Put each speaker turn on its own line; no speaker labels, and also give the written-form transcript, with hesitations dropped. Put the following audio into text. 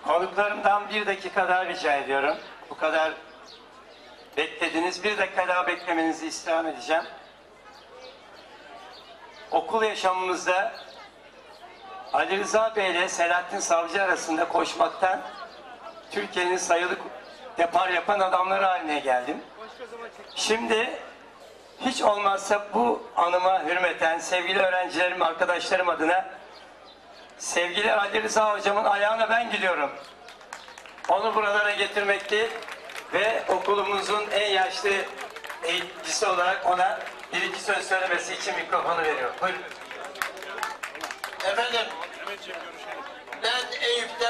Konuklarımdan bir dakika daha rica ediyorum. Bu kadar beklediniz. Bir dakika daha beklemenizi istirham edeceğim. Okul yaşamımızda Ali Rıza Bey ile Selahattin Savcı arasında koşmaktan Türkiye'nin sayılı depar yapan adamları haline geldim. Şimdi hiç olmazsa bu anıma hürmeten sevgili öğrencilerim, arkadaşlarım adına sevgili Ali Rıza hocamın ayağına ben gidiyorum. Onu buralara getirmekti ve okulumuzun en yaşlı eğitimcisi olarak ona bir iki söz söylemesi için mikrofonu veriyorum. Buyurun.
Efendim, ben Eyüp'te